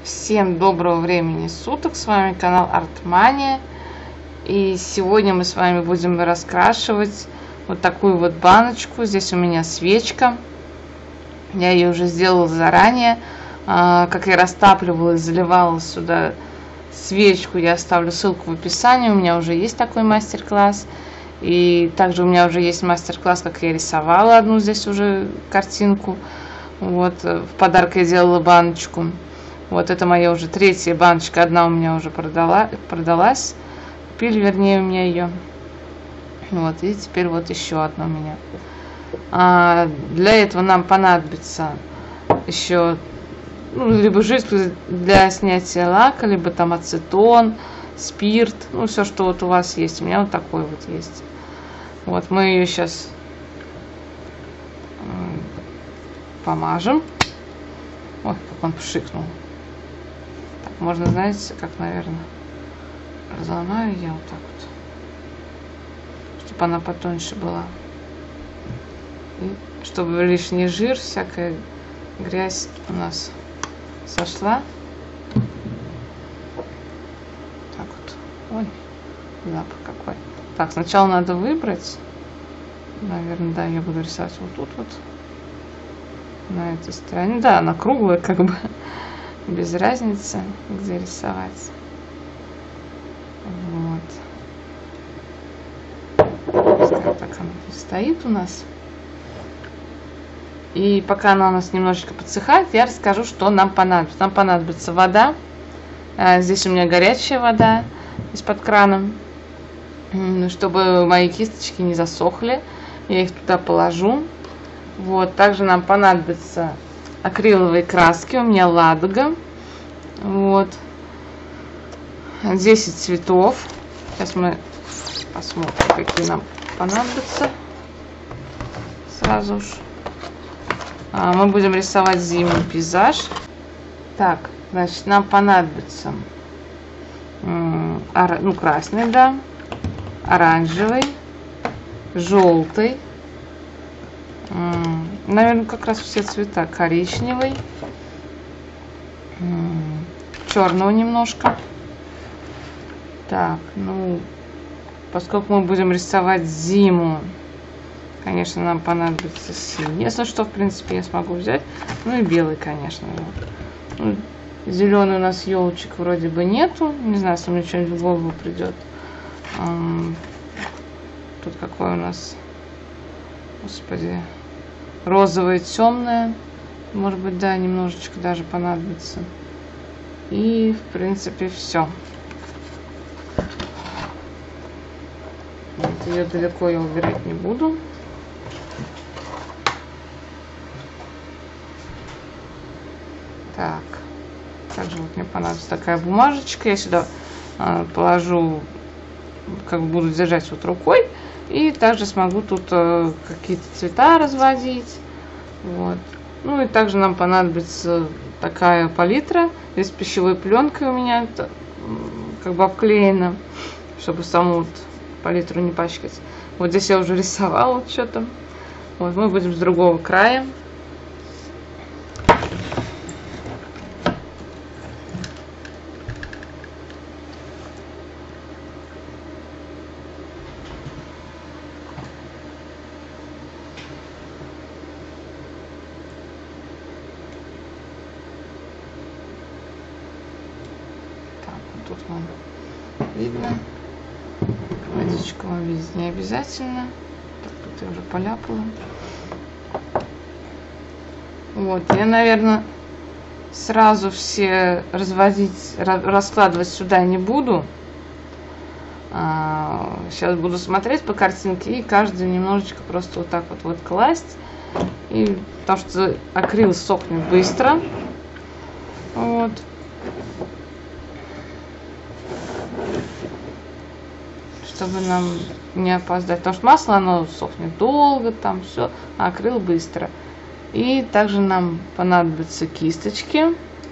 Всем доброго времени суток, с вами канал Артмания. И сегодня мы с вами будем раскрашивать вот такую вот баночку. Здесь у меня свечка, я ее уже сделала заранее. Как я растапливала и заливала сюда свечку, я оставлю ссылку в описании. У меня уже есть такой мастер-класс. И также у меня уже есть мастер-класс, как я рисовала одну здесь уже картинку. Вот, в подарок я делала баночку. Вот это моя уже третья баночка. Одна у меня уже продалась. Купили, вернее, у меня ее. Вот, и теперь вот еще одна у меня. Для этого нам понадобится еще либо жидкость для снятия лака, либо там ацетон, спирт. Все, что вот у вас есть. У меня вот такой вот есть. Вот, мы ее сейчас помажем. Ой, как он пшикнул. Так, можно, знаете, как, наверное, разломаю я вот так вот, чтобы она потоньше была. И чтобы лишний жир, всякая грязь у нас сошла. Так вот. Ой, запах какой. Так, сначала надо выбрать. Наверное, да, я буду рисовать вот тут вот. На этой стороне. Да, она круглая, как бы. Без разницы, где рисовать. Вот. Пускай так она стоит у нас. И пока она у нас немножечко подсыхает, я расскажу, что нам понадобится. Нам понадобится вода. Здесь у меня горячая вода из-под крана. Чтобы мои кисточки не засохли. Я их туда положу. Вот. Также нам понадобится акриловые краски. У меня Ладога. Вот. 10 цветов. Сейчас мы посмотрим, какие нам понадобятся. Сразу уж. Мы будем рисовать зимний пейзаж. Так, значит, нам понадобится красный, да, оранжевый, желтый, наверное, как раз все цвета, коричневый, черного немножко. Так, поскольку мы будем рисовать зиму, конечно, нам понадобится синий. Если что, в принципе, я смогу взять. И белый, конечно. Зеленый у нас елочек вроде бы нету. Не знаю, если мне что-нибудь в голову придет. Тут какой у нас, господи, розовое, темное. Может быть, да, немножечко даже понадобится. И, в принципе, все. Вот, ее далеко я убирать не буду. Так. Также вот мне понадобится такая бумажечка. Я сюда положу, как буду держать вот рукой. И также смогу тут какие-то цвета разводить. Вот. И также нам понадобится такая палитра. Здесь пищевой пленкой у меня это, как бы обклеена, чтобы саму вот палитру не пачкать. Вот здесь я уже рисовала что-то. Вот, мы будем с другого края. Тут вам видно. Водичка вам видеть не обязательно. Так, тут я уже поляпала. Вот, я, наверное, сразу все раскладывать сюда не буду. Сейчас буду смотреть по картинке и каждый немножечко просто вот так вот класть. И потому что акрил сохнет быстро. Вот. Чтобы нам не опоздать. Потому что масло, оно сохнет долго, там все, а акрил быстро. И также нам понадобятся кисточки.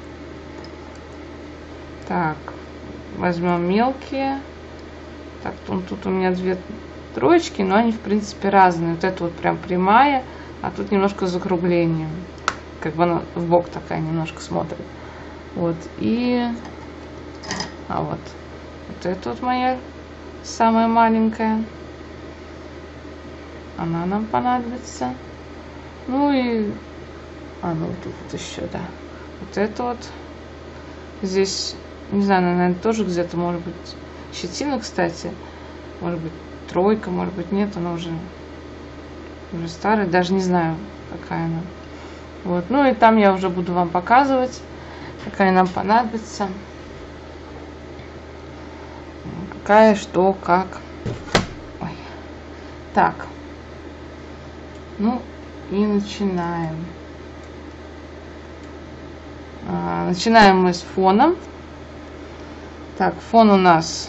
Так, возьмем мелкие. Так, тут у меня 2 троечки, но они в принципе разные. Вот это вот прям прямая, а тут немножко с закруглением. Как бы она в бок такая немножко смотрит. Вот, и... вот это вот моя самая маленькая. Она нам понадобится. Ну и... ну тут вот еще, да. Вот это вот. Здесь, не знаю, наверное, тоже где-то, может быть, щетина, кстати. Может быть, 3, может быть, нет. Она уже старая. Даже не знаю, какая она. Вот. Ну и там я уже буду вам показывать, какая нам понадобится. Какая, что, как. Ой. Так. Ну и начинаем. Начинаем мы с фоном. Так, фон у нас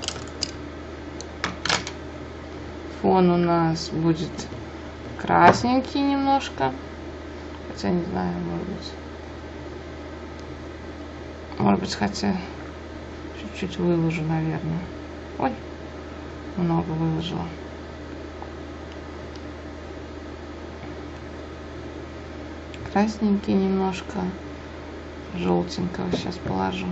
будет красненький немножко. Хотя не знаю, может быть, хотя чуть-чуть выложу, наверное. Ой, много выложила. Красненький немножко, желтенького сейчас положу.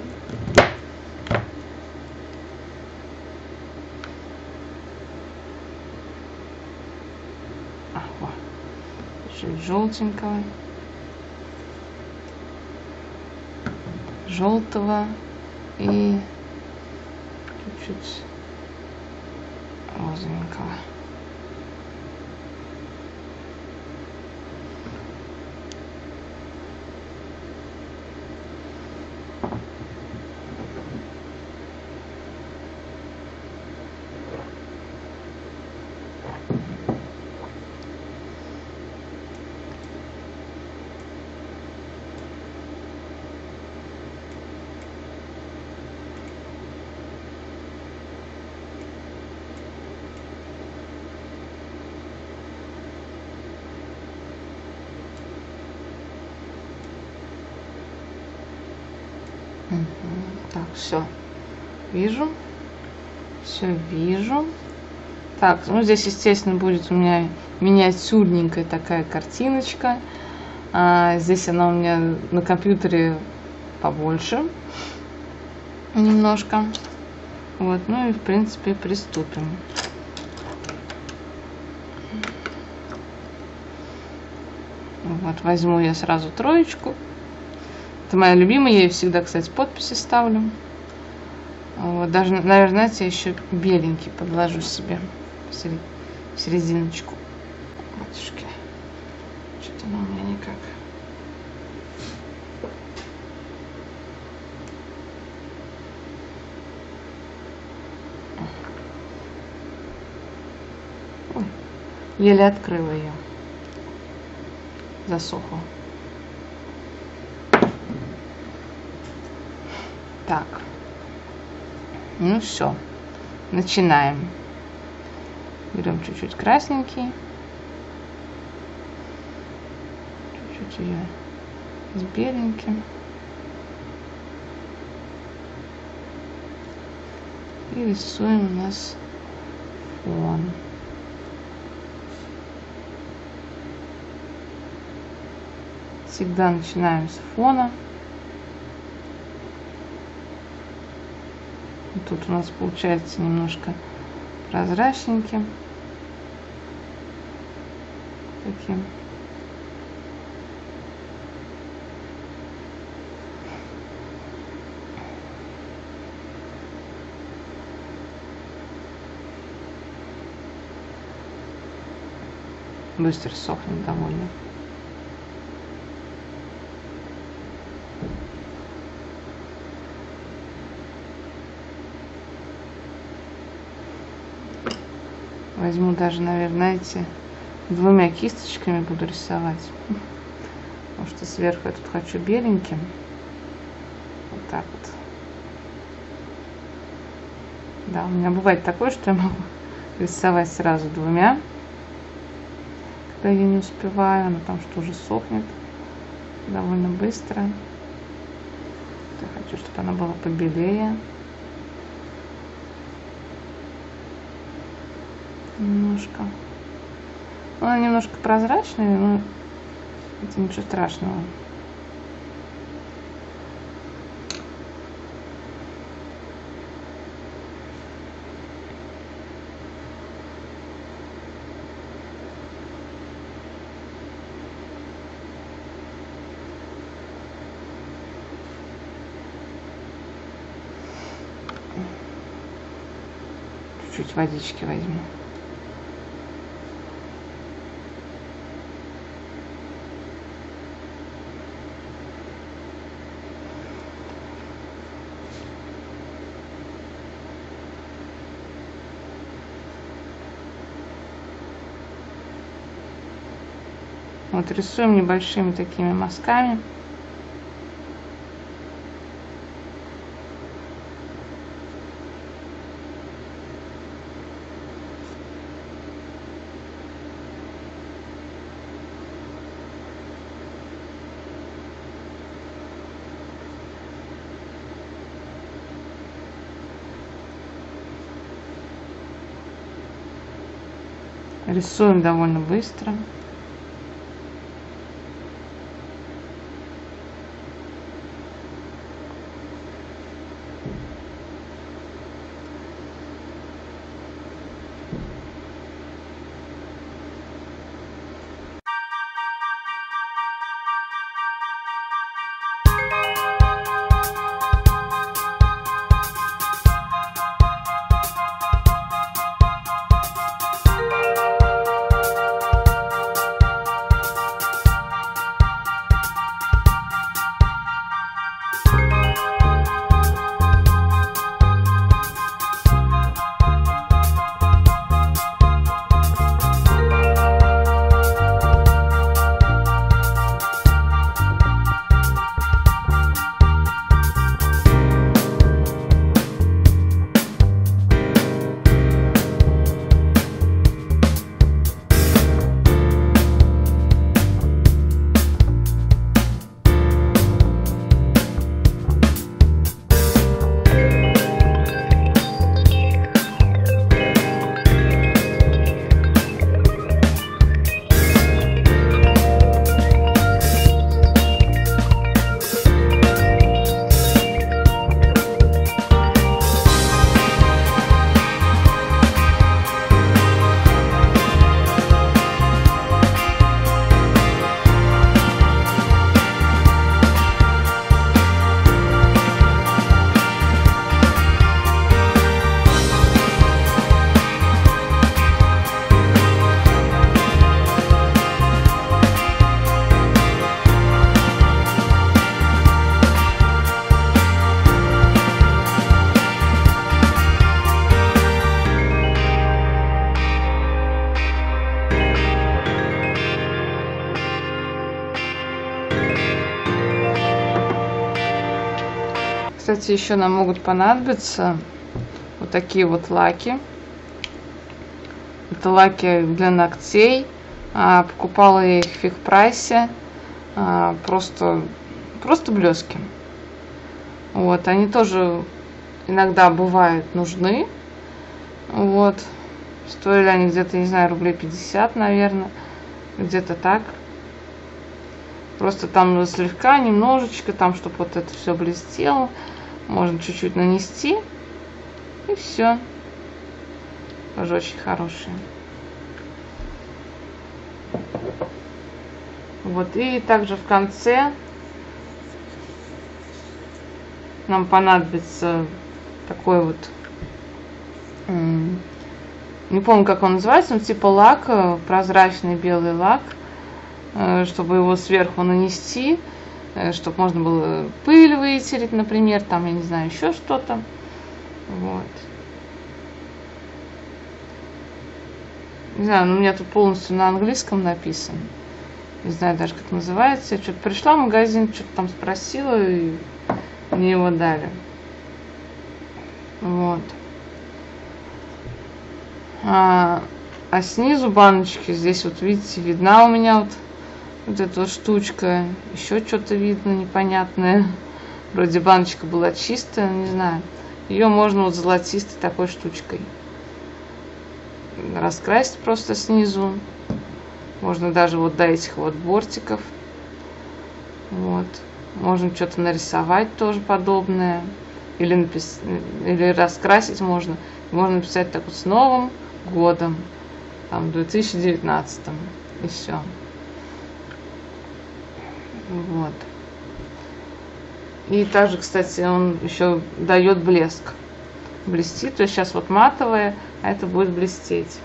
Чуть желтенького, желтого и чуть-чуть розовенького. Так, все вижу. Так, ну здесь, естественно, будет у меня миниатюрненькая такая картиночка. Здесь она у меня на компьютере побольше немножко. Вот, ну и в принципе приступим. Вот, возьму я сразу 3. Это моя любимая, я ее всегда, кстати, подписи ставлю. Вот, даже, наверное, знаете, еще беленький подложу себе в серединочку. Матушки, что-то она у меня никак. Ой, еле открыла ее. Засохла. Так, ну все, начинаем. Берем чуть-чуть красненький, чуть-чуть ее с беленьким и рисуем у нас фон. Всегда начинаем с фона. Тут у нас получается немножко прозрачненьким. Таким. Быстро сохнет довольно. Возьму даже, наверное, эти 2 кисточками буду рисовать. Потому что сверху я тут хочу беленьким. Вот так вот. Да, у меня бывает такое, что я могу рисовать сразу 2. Когда я не успеваю, она там что уже сохнет довольно быстро. Я хочу, чтобы она была побелее. Немножко. Она немножко прозрачная, но это ничего страшного. чуть-чуть водички возьму. Вот рисуем небольшими такими мазками. Рисуем довольно быстро. Кстати, еще нам могут понадобиться вот такие вот лаки. Это лаки для ногтей. Покупала я их в фиг-прайсе. Просто блески. Вот, они тоже иногда бывают нужны. Вот. Стоили они где-то, не знаю, рублей 50, наверное. Где-то так. Просто там слегка, немножечко, там, чтобы вот это все блестело. Можно чуть-чуть нанести. И все. Тоже очень хорошие. Вот. И также в конце нам понадобится такой вот, не помню, как он называется, но типа лак, прозрачный белый лак, чтобы его сверху нанести, чтобы можно было пыль вытереть, например, там, я не знаю, еще что-то. Вот. Не знаю, но у меня тут полностью на английском написано. Не знаю даже, как называется. Я что-то пришла в магазин, что-то там спросила, и мне его дали. Вот. А снизу баночки, здесь вот, видите, видна у меня вот эта вот штучка. Еще что-то видно непонятное. Вроде баночка была чистая, не знаю. Ее можно вот золотистой такой штучкой раскрасить просто снизу. Можно даже вот до этих вот бортиков. Вот. Можно что-то нарисовать тоже подобное. Или раскрасить можно. Можно написать так вот: с Новым годом. Там, 2019. И все. Вот. И также, кстати, он еще дает блеск. Блестит. То есть сейчас вот матовая, а это будет блестеть.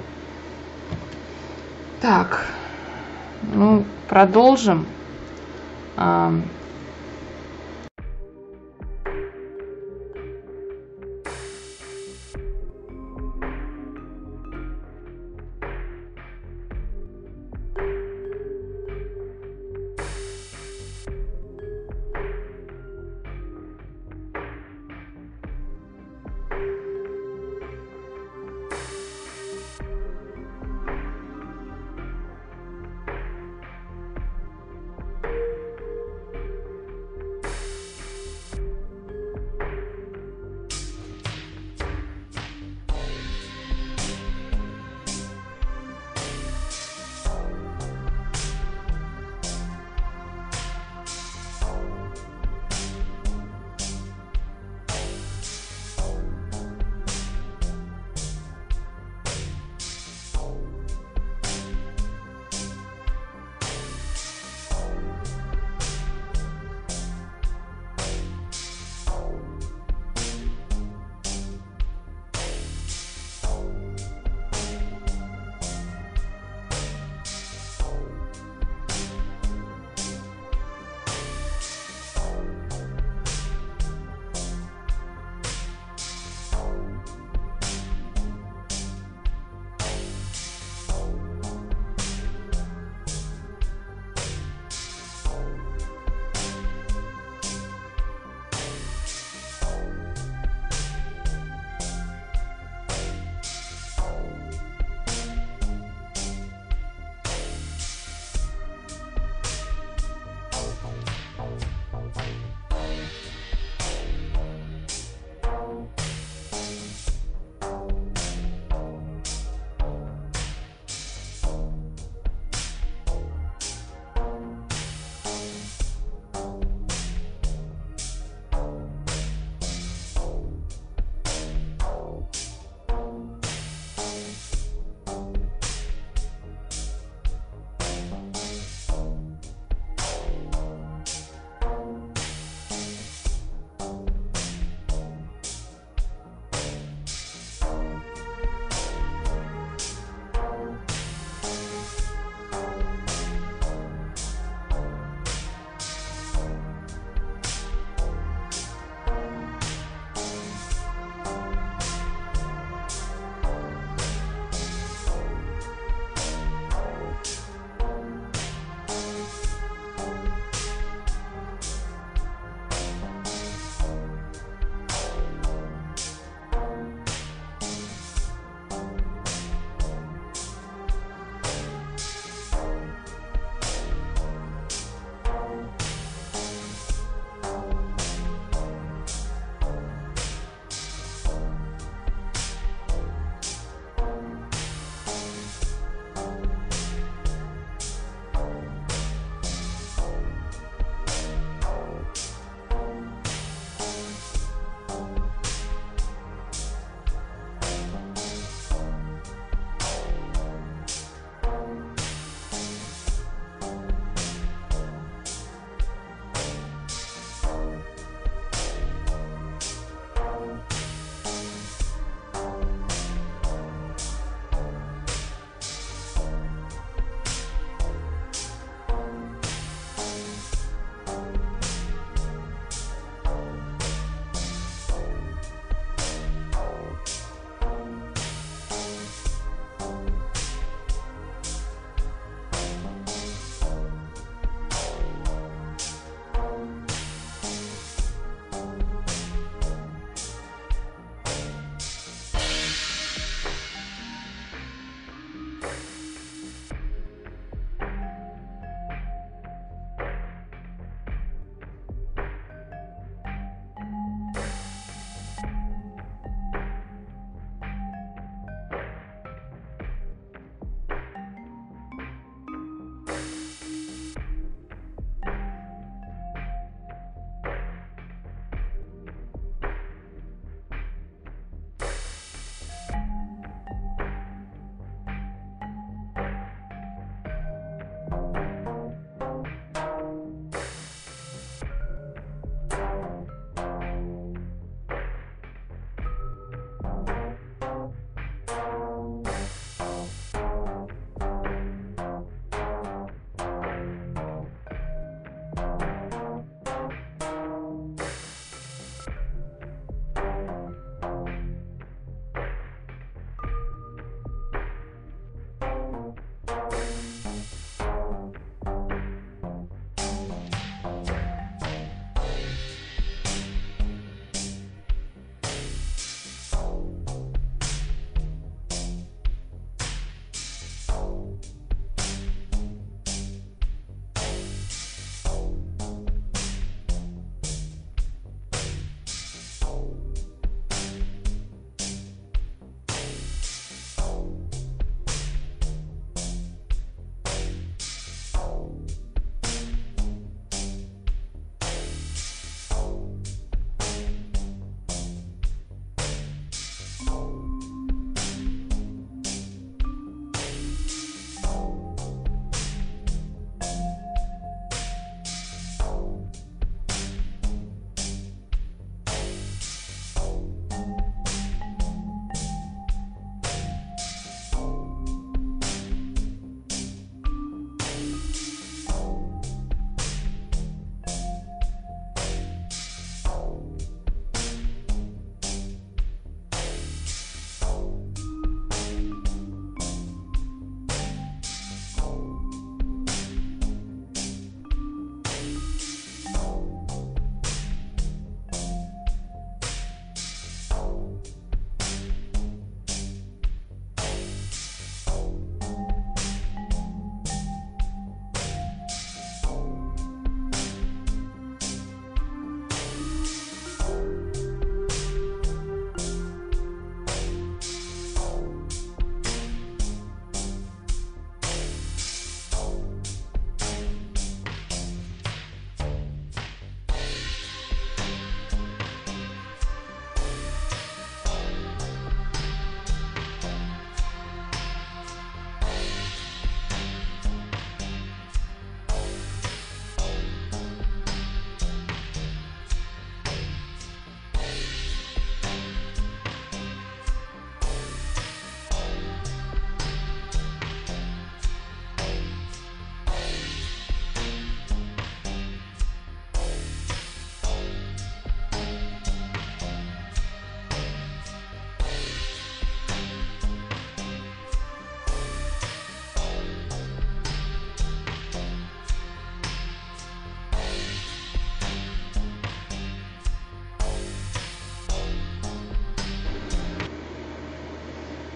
Так, ну, продолжим.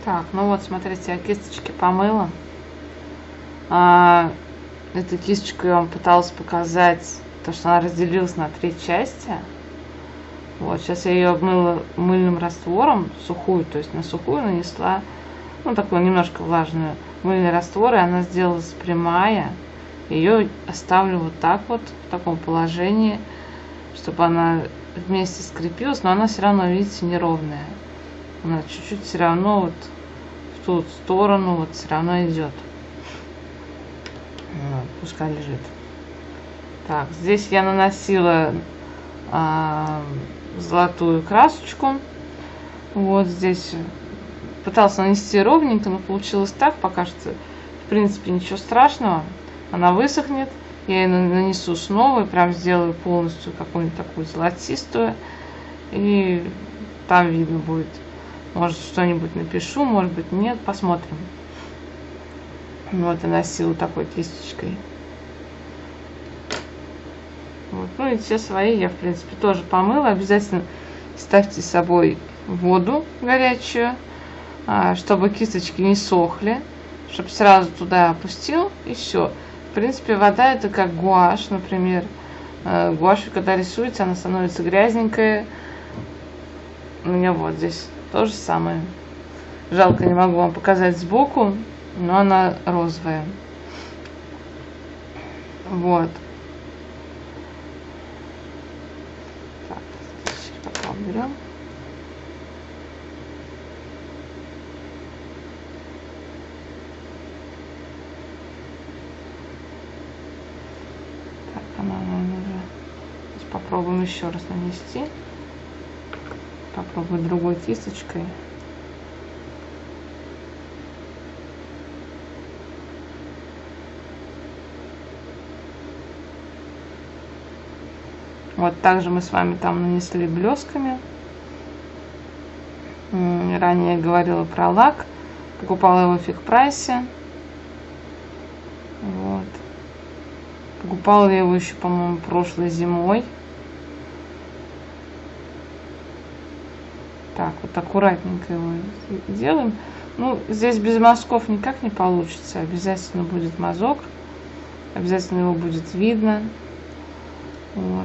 Так, ну вот, смотрите, я кисточки помыла. Эту кисточку я вам пыталась показать, то, что она разделилась на 3 части. Вот, сейчас я ее обмыла мыльным раствором, сухую, то есть на сухую нанесла, ну, такую немножко влажную мыльный раствор, и она сделалась прямая. Ее оставлю вот так вот, в таком положении, чтобы она вместе скрепилась, но она все равно, видите, неровная. Она чуть-чуть все равно вот в ту сторону вот все равно идет. Вот, пускай лежит. Так, здесь я наносила золотую красочку. Вот здесь пыталась нанести ровненько, но получилось так. Пока что, в принципе, ничего страшного. Она высохнет. Я ее нанесу снова и прям сделаю полностью какую-нибудь такую золотистую. И там видно будет. Может, что-нибудь напишу, может быть, нет. Посмотрим. Вот, я носила такой кисточкой. Вот. Ну и все свои я, в принципе, тоже помыла. Обязательно ставьте с собой воду горячую, чтобы кисточки не сохли, чтобы сразу туда опустил, и все. В принципе, вода это как гуашь, например. Гуашь, когда рисуется, она становится грязненькая. У меня вот здесь то же самое. Жалко, не могу вам показать сбоку, но она розовая. Вот. Так, пока уберем. Так, она уже. Сейчас попробуем еще раз нанести. Попробую другой кисточкой. Вот также мы с вами там нанесли блесками. Ранее я говорила про лак. Покупала его в фиг-прайсе. Вот. Покупала я его еще, по-моему, прошлой зимой. Так, вот аккуратненько его делаем. Ну, здесь без мазков никак не получится. Обязательно будет мазок. Обязательно его будет видно. Вот.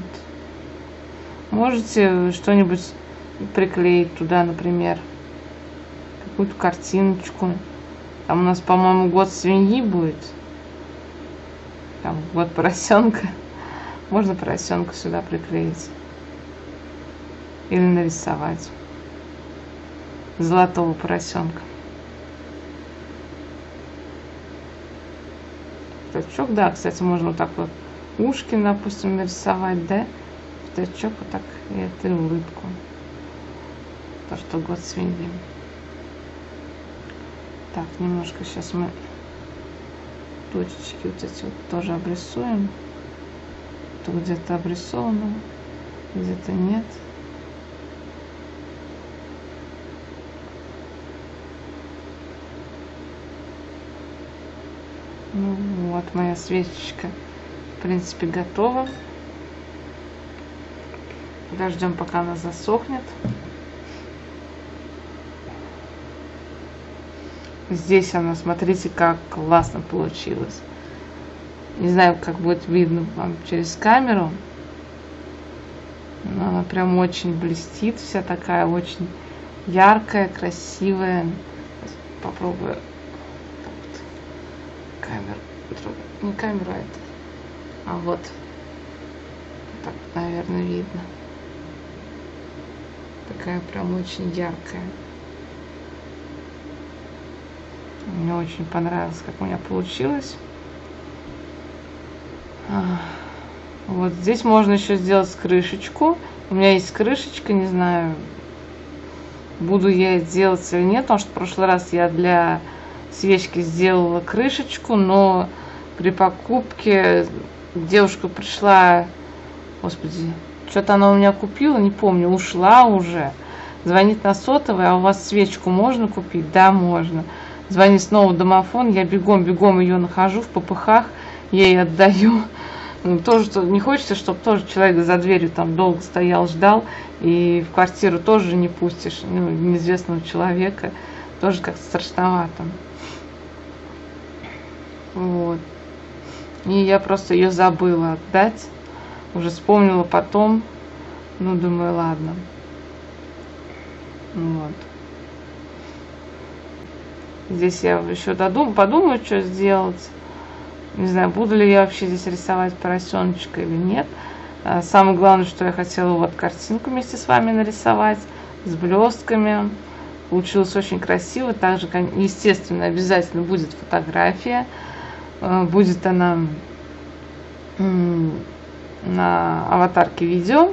Можете что-нибудь приклеить туда, например, какую-то картиночку. Там у нас, по-моему, год свиньи будет. Там год поросенка. Можно поросенка сюда приклеить. Или нарисовать. Золотого поросенка. Пятачок, да, кстати, можно вот так вот ушки, допустим, нарисовать, да? Пятачок вот так и эту улыбку. То, что год свиньи. Так, немножко сейчас мы точечки вот эти вот тоже обрисуем. Тут где-то обрисовано, где-то нет. Ну вот, моя свечечка, в принципе, готова. Подождем, пока она засохнет. Здесь она, смотрите, как классно получилось. Не знаю, как будет видно вам через камеру. Но она прям очень блестит, вся такая очень яркая, красивая. Сейчас попробую. Камеру, не камеру, а это. А вот. Так, наверное, видно. Такая прям очень яркая. Мне очень понравилось, как у меня получилось. Вот здесь можно еще сделать крышечку. У меня есть крышечка, не знаю, буду я делать или нет, потому что в прошлый раз я для свечки сделала крышечку, но при покупке девушка пришла, господи, что-то она у меня купила, не помню, ушла уже. Звонит на сотовый, а у вас свечку можно купить? Да, можно. Звонит снова домофон, я бегом ее нахожу в попыхах, ей отдаю. Ну, тоже не хочется, чтобы тоже человек за дверью там долго стоял, ждал, и в квартиру тоже не пустишь, ну, неизвестного человека. тоже как-то страшновато. Вот. И я просто ее забыла отдать. Уже вспомнила потом. Ну, думаю, ладно. Вот. Здесь я еще подумаю, что сделать. Не знаю, буду ли я вообще здесь рисовать поросеночка или нет. Самое главное, что я хотела вот картинку вместе с вами нарисовать. С блестками. Получилось очень красиво. Также, естественно, обязательно будет фотография. Будет она на аватарке видео.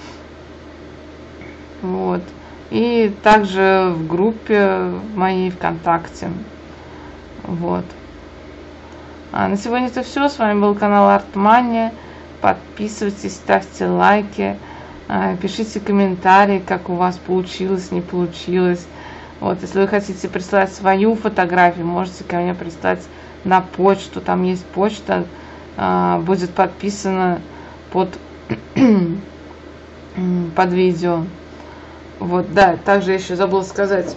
Вот. И также в группе моей ВКонтакте. Вот. А на сегодня это все. С вами был канал Артмания. Подписывайтесь, ставьте лайки, пишите комментарии, как у вас получилось, не получилось. Вот, если вы хотите прислать свою фотографию, можете ко мне прислать на почту. Там есть почта, будет подписана под видео. Вот, да, также я еще забыла сказать,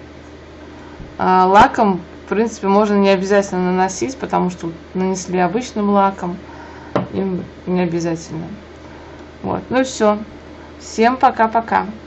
лаком, в принципе, можно не обязательно наносить, потому что нанесли обычным лаком, им не обязательно. Вот, ну и все. Всем пока-пока.